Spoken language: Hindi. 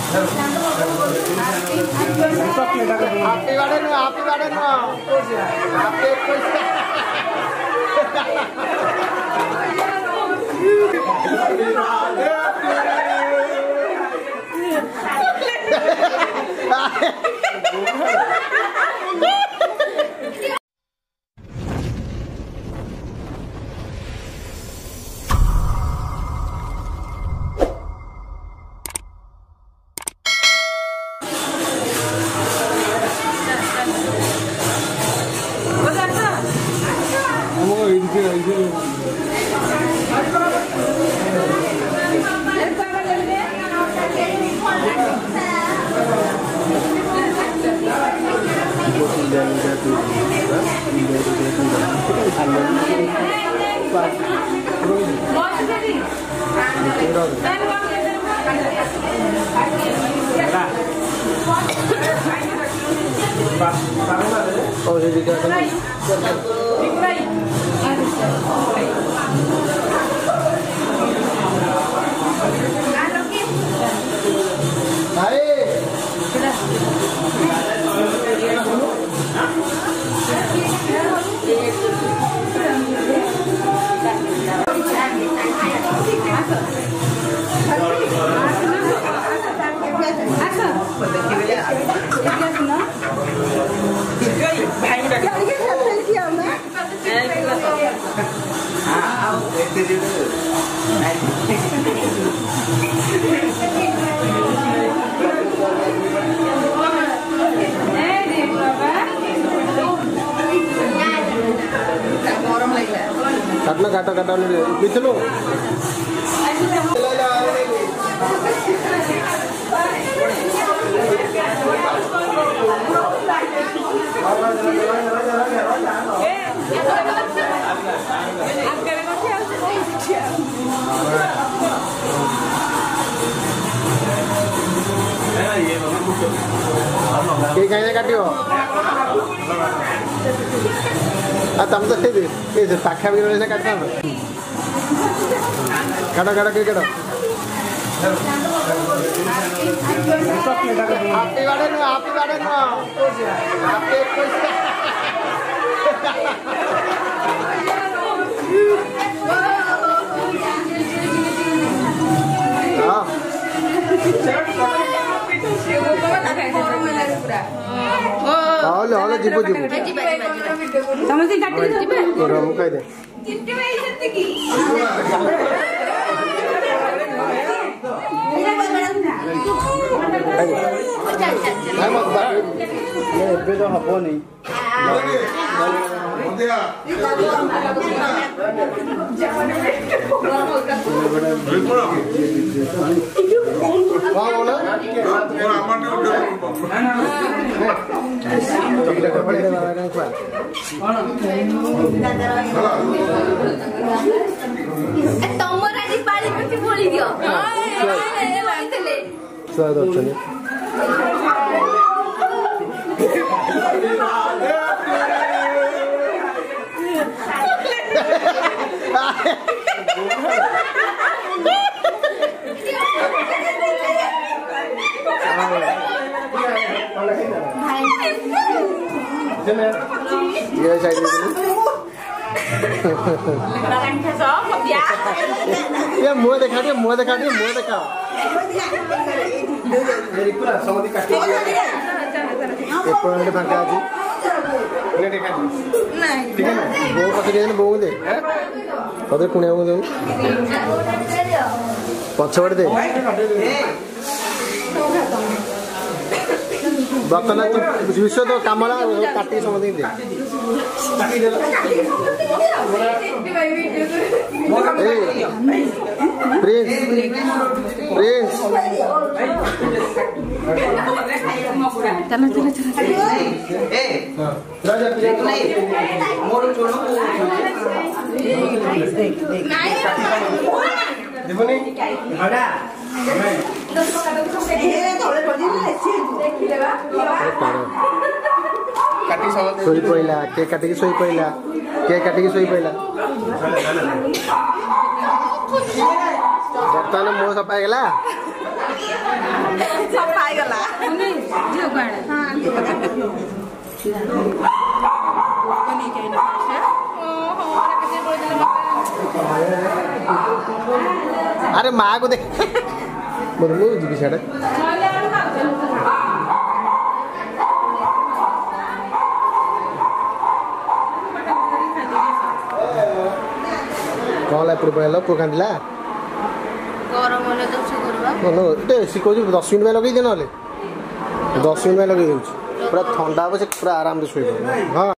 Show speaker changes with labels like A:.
A: काटना काटा काटा पिछलो काटियो तम तो पाखा भी काटना काटा काटा के काटा जीव जीव ଏବେ ତ ହବନି मुँह देखा मुँह देखा मुँह देखा फांका बो पकड़ बो दे पदे कुणिया दे पछपटे दे बर्तमान विश्व तो कमला काटी समझ दे प्रिंस प्रिंस
B: चलो चलो चलो
A: सोई पड़ा केक काटिक सोई पड़ा केक काटिक सोई पड़ा बर्तमान मुँह सफा है अरे माँ को देख बोलू जी साढ़े कौन ला पुर पड़ेगा पुर कांदिला
B: गरम होले तो से करबा
A: बोलो ते सिको 10 मिनिट में लगे दे नले 10 मिनिट में लगे पूरा ठंडा हो से पूरा आराम से सोई हां।